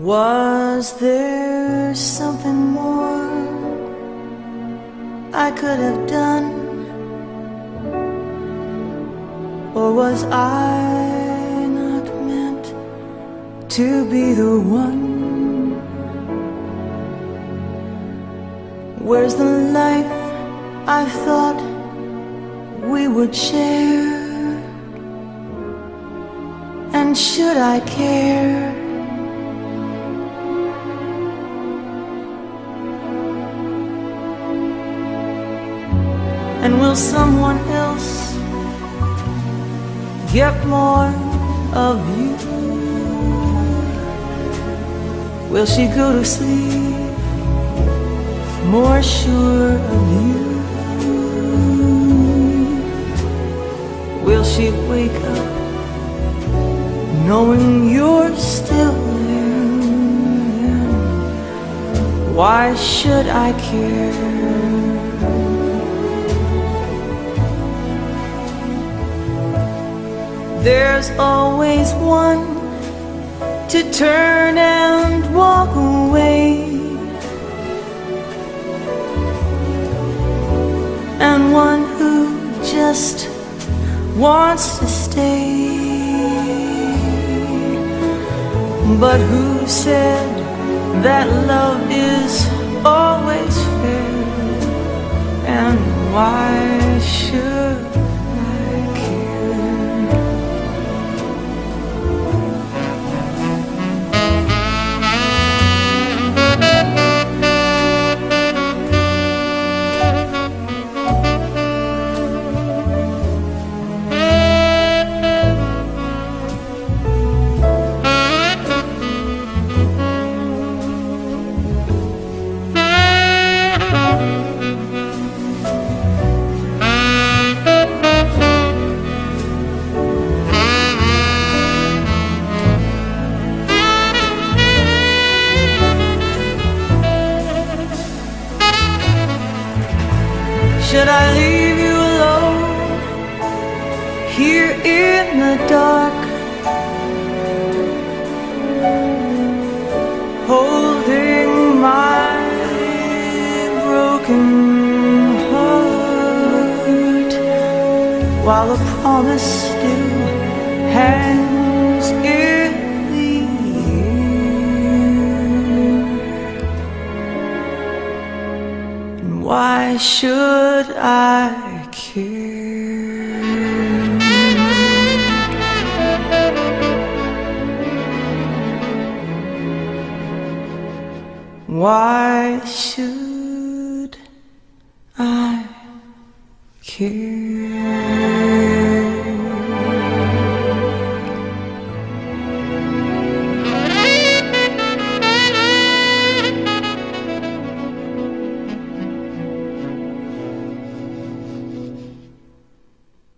Was there something more I could have done? Or was I not meant to be the one? Where's the life I thought we would share? And should I care? And will someone else get more of you? Will she go to sleep more sure of you? Will she wake up knowing you're still there? Why should I care? There's always one to turn and walk away, and one who just wants to stay. But who said that love is always fair? And why should I care? Should I leave you alone here in the dark, holding my broken heart, while a promise still hangs in the air? And why should I care? Why should I care?